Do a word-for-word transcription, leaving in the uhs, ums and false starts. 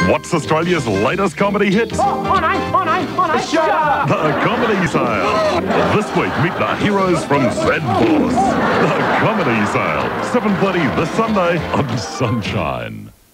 What's Australia's latest comedy hit? Oh, on I, on I, on I, shut up! The Comedy Sale. This week, meet the heroes from Z-Force. The Comedy Sale. seven thirty this Sunday on Sunshine.